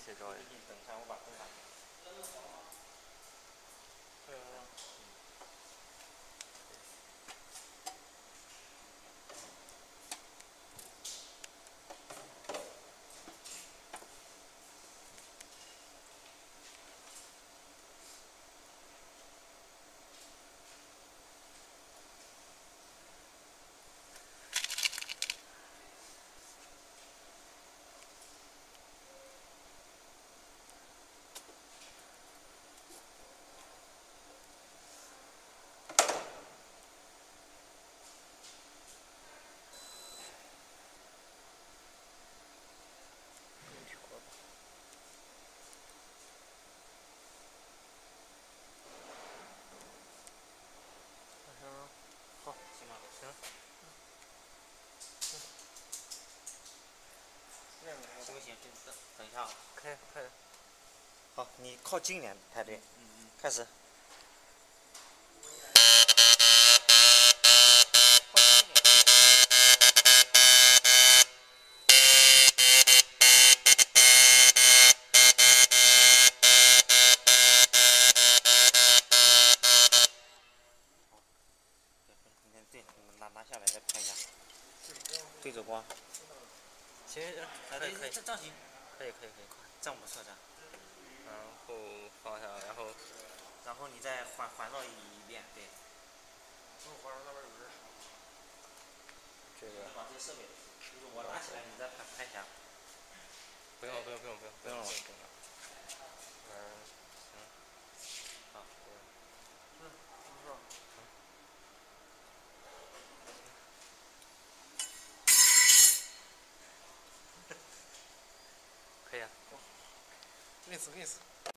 这招也。 等一下，我把灯打开。好，行吧，行。行不行？等一下啊。 开。 好，你靠近一点排队。开始。对，拿下来再拍一下。对着光。 行，可以。 这样行。 可以。 这样不错，这样。 然后放下， 然后你再环绕一遍，对。 环绕那边有人。 这个。 把这些设备，就是我拿起来，你再拍一下。 不用了。行。 好。 不是。 可以啊。 给你死。